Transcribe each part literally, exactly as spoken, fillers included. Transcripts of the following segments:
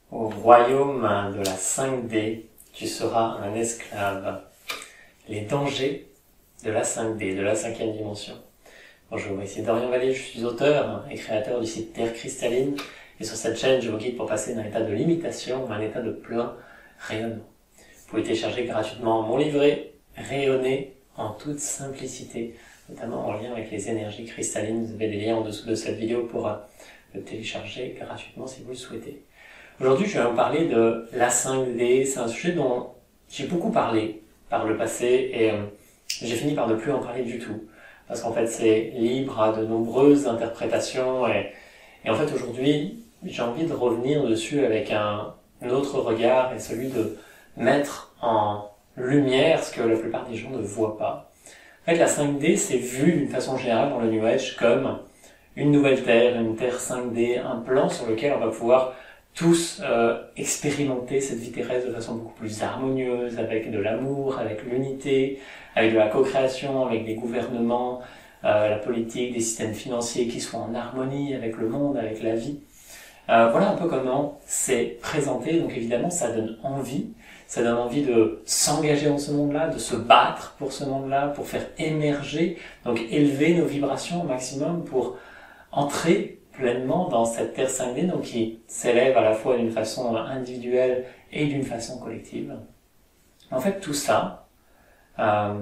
Au royaume de la cinq D, tu seras un esclave. Les dangers de la cinq D, de la cinquième dimension. Bonjour, ici Dorian Vallée, je suis auteur et créateur du site Terre Cristalline. Et sur cette chaîne, je vous guide pour passer d'un état de limitation à un état de plein rayonnement. Vous pouvez télécharger gratuitement mon livret, Rayonner en toute simplicité, notamment en lien avec les énergies cristallines. Vous avez des liens en dessous de cette vidéo pour le télécharger gratuitement si vous le souhaitez. Aujourd'hui, je vais vous parler de la cinq D. C'est un sujet dont j'ai beaucoup parlé par le passé et euh, j'ai fini par ne plus en parler du tout. Parce qu'en fait, c'est libre à de nombreuses interprétations et, et en fait, aujourd'hui, j'ai envie de revenir dessus avec un, un autre regard et celui de mettre en lumière ce que la plupart des gens ne voient pas. En fait, la cinq D, c'est vu d'une façon générale dans le New Age comme une nouvelle Terre, une Terre cinq D, un plan sur lequel on va pouvoir tous euh, expérimenter cette vie terrestre de façon beaucoup plus harmonieuse, avec de l'amour, avec l'unité, avec de la co-création, avec des gouvernements, euh, la politique, des systèmes financiers qui soient en harmonie avec le monde, avec la vie. Euh, voilà un peu comment c'est présenté, donc évidemment ça donne envie, ça donne envie de s'engager dans ce monde-là, de se battre pour ce monde-là, pour faire émerger, donc élever nos vibrations au maximum pour entrer pleinement dans cette Terre cinq D, donc qui s'élève à la fois d'une façon individuelle et d'une façon collective. En fait, tout ça euh,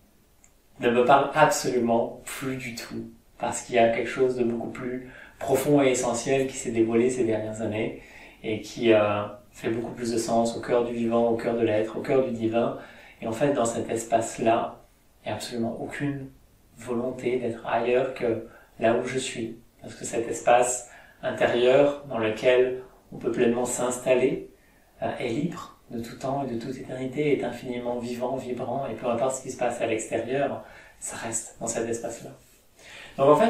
ne me parle absolument plus du tout, parce qu'il y a quelque chose de beaucoup plus profond et essentiel qui s'est dévoilé ces dernières années, et qui euh, fait beaucoup plus de sens au cœur du vivant, au cœur de l'être, au cœur du divin. Et en fait, dans cet espace-là, il n'y a absolument aucune volonté d'être ailleurs que là où je suis. Parce que cet espace intérieur dans lequel on peut pleinement s'installer euh, est libre de tout temps et de toute éternité, est infiniment vivant, vibrant, et peu importe ce qui se passe à l'extérieur, ça reste dans cet espace-là. Donc en fait,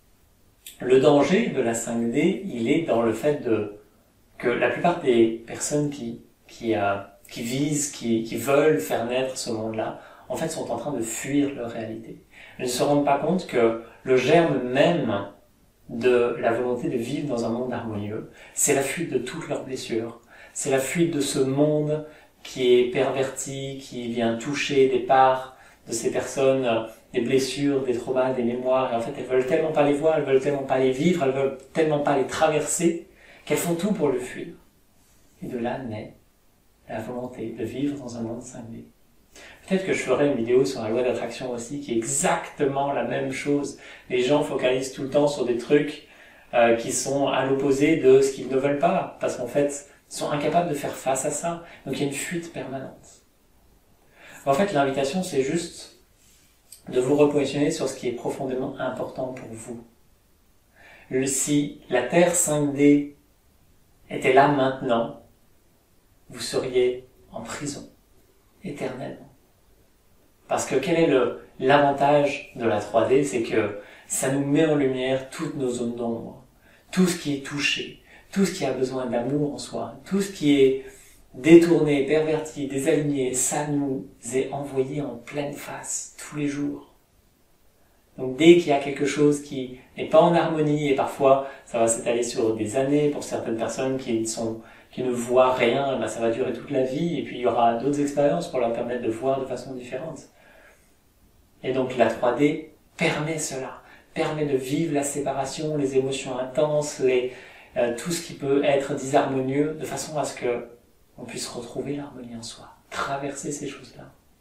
le danger de la cinq D, il est dans le fait de que la plupart des personnes qui, qui, euh, qui visent, qui, qui veulent faire naître ce monde-là, en fait sont en train de fuir leur réalité. Ils ne se rendent pas compte que le germe même de la volonté de vivre dans un monde harmonieux, c'est la fuite de toutes leurs blessures, c'est la fuite de ce monde qui est perverti, qui vient toucher des parts de ces personnes, des blessures, des traumas, des mémoires, et en fait elles veulent tellement pas les voir, elles veulent tellement pas les vivre, elles veulent tellement pas les traverser, qu'elles font tout pour le fuir. Et de là naît la volonté de vivre dans un monde cinq D. Peut-être que je ferai une vidéo sur la loi d'attraction aussi, qui est exactement la même chose. Les gens focalisent tout le temps sur des trucs euh, qui sont à l'opposé de ce qu'ils ne veulent pas, parce qu'en fait, ils sont incapables de faire face à ça. Donc il y a une fuite permanente. En fait, l'invitation, c'est juste de vous repositionner sur ce qui est profondément important pour vous. Le, si la Terre cinq D était là maintenant, vous seriez en prison, éternellement. Parce que quel est le, l'avantage de la trois D, c'est que ça nous met en lumière toutes nos zones d'ombre, tout ce qui est touché, tout ce qui a besoin d'amour en soi, tout ce qui est détourné, perverti, désaligné, ça nous est envoyé en pleine face tous les jours. Donc dès qu'il y a quelque chose qui n'est pas en harmonie, et parfois ça va s'étaler sur des années pour certaines personnes qui sont qui ne voient rien, ben ça va durer toute la vie, et puis il y aura d'autres expériences pour leur permettre de voir de façon différente. Et donc la trois D permet cela, permet de vivre la séparation, les émotions intenses, les, euh, tout ce qui peut être disharmonieux, de façon à ce que on puisse retrouver l'harmonie en soi, traverser ces choses-là.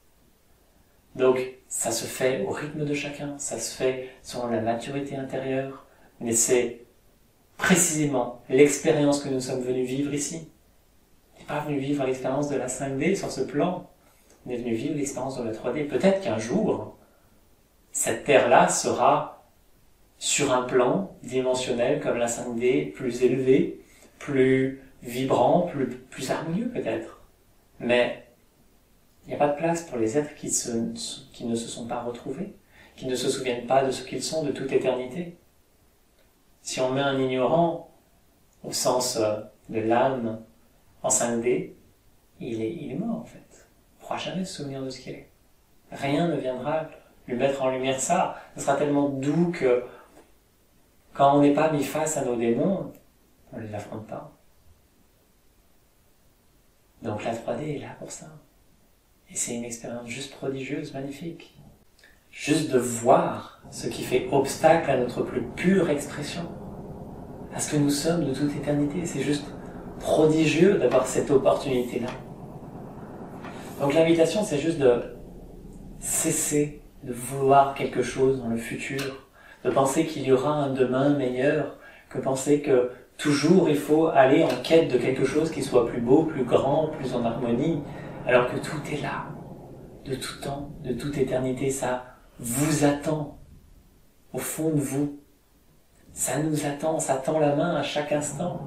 Donc ça se fait au rythme de chacun, ça se fait selon la maturité intérieure, mais c'est précisément l'expérience que nous sommes venus vivre ici. On n'est pas venu vivre l'expérience de la cinq D sur ce plan, on est venu vivre l'expérience de la trois D. Peut-être qu'un jour, cette Terre-là sera sur un plan dimensionnel comme la cinq D, plus élevé, plus vibrant, plus, plus harmonieux peut-être. Mais il n'y a pas de place pour les êtres qui, se, qui ne se sont pas retrouvés, qui ne se souviennent pas de ce qu'ils sont de toute éternité. Si on met un ignorant, au sens de l'âme, en cinq D, il est, il est mort en fait. Il ne pourra jamais se souvenir de ce qu'il est. Rien ne viendra lui mettre en lumière ça. Ce sera tellement doux que quand on n'est pas mis face à nos démons, on ne les affronte pas. Donc la trois D est là pour ça. Et c'est une expérience juste prodigieuse, magnifique. Juste de voir ce qui fait obstacle à notre plus pure expression. À ce que nous sommes de toute éternité. C'est juste prodigieux d'avoir cette opportunité-là. Donc l'invitation, c'est juste de cesser de vouloir quelque chose dans le futur, de penser qu'il y aura un demain meilleur, que penser que toujours il faut aller en quête de quelque chose qui soit plus beau, plus grand, plus en harmonie, alors que tout est là, de tout temps, de toute éternité, ça vous attend, au fond de vous. Ça nous attend, ça tend la main à chaque instant.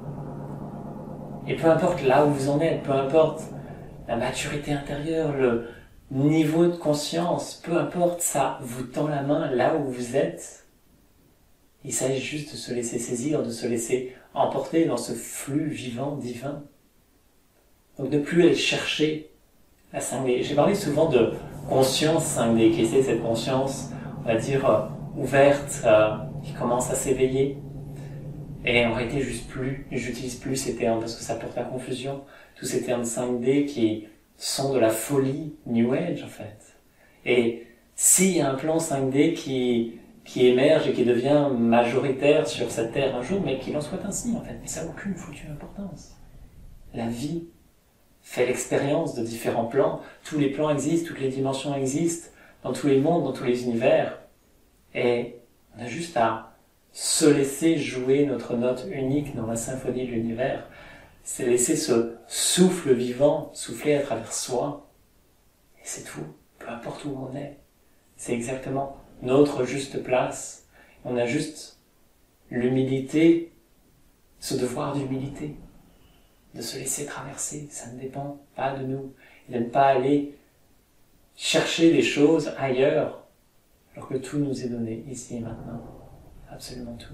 Et peu importe là où vous en êtes, peu importe la maturité intérieure, le niveau de conscience, peu importe, ça vous tend la main là où vous êtes. Il s'agit juste de se laisser saisir, de se laisser emporter dans ce flux vivant, divin. Donc de plus aller chercher la cinq D. J'ai parlé souvent de conscience cinq D, qui est cette conscience, on va dire, euh, ouverte, euh, qui commence à s'éveiller. Et en réalité, juste plus, j'utilise plus ces termes parce que ça porte à confusion. Tous ces termes cinq D qui sont de la folie New Age, en fait. Et s'il y a un plan cinq D qui, qui émerge et qui devient majoritaire sur cette terre un jour, mais qu'il en soit ainsi, en fait. Mais ça n'a aucune foutue importance. La vie fait l'expérience de différents plans. Tous les plans existent, toutes les dimensions existent, dans tous les mondes, dans tous les univers. Et on a juste à se laisser jouer notre note unique dans la symphonie de l'univers. C'est laisser ce souffle vivant souffler à travers soi. Et c'est tout, peu importe où on est. C'est exactement notre juste place. On a juste l'humilité, ce devoir d'humilité, de se laisser traverser. Ça ne dépend pas de nous. Et de ne pas aller chercher des choses ailleurs, alors que tout nous est donné ici et maintenant. Absolument tout.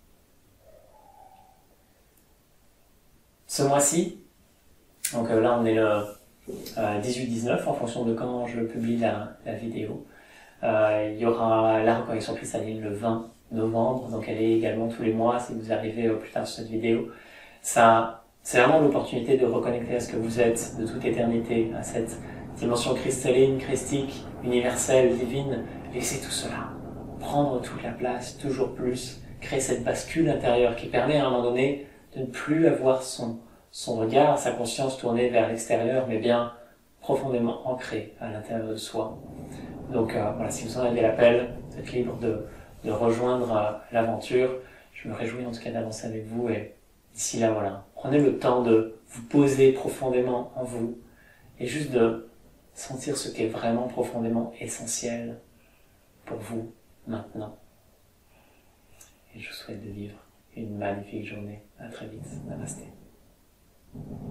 Ce mois-ci, donc euh, là on est le euh, dix-huit dix-neuf en fonction de quand je publie la, la vidéo. Euh, il y aura la reconnexion cristalline le vingt novembre, donc elle est également tous les mois si vous arrivez au plus tard sur cette vidéo. Ça, c'est vraiment l'opportunité de reconnecter à ce que vous êtes de toute éternité, à cette dimension cristalline, christique, universelle, divine. Laissez tout cela prendre toute la place, toujours plus, créer cette bascule intérieure qui permet à un moment donné de ne plus avoir son, son regard, sa conscience tournée vers l'extérieur, mais bien profondément ancrée à l'intérieur de soi. Donc euh, voilà, si vous en avez l'appel, vous êtes libre de, de rejoindre euh, l'aventure. Je me réjouis en tout cas d'avancer avec vous et d'ici là, voilà, prenez le temps de vous poser profondément en vous et juste de sentir ce qui est vraiment profondément essentiel pour vous maintenant. Et je vous souhaite de vivre une magnifique journée. À très vite. Namasté.